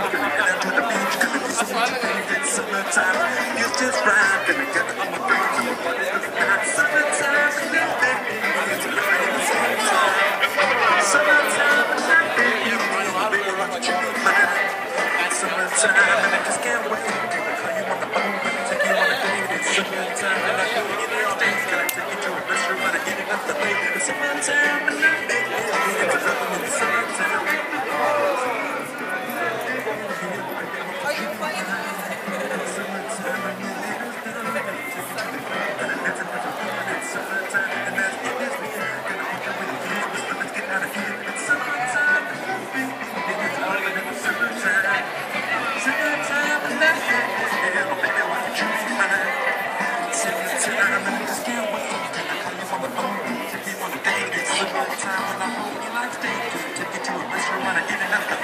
Time when I hold you like steak, take you to a restaurant and get enough.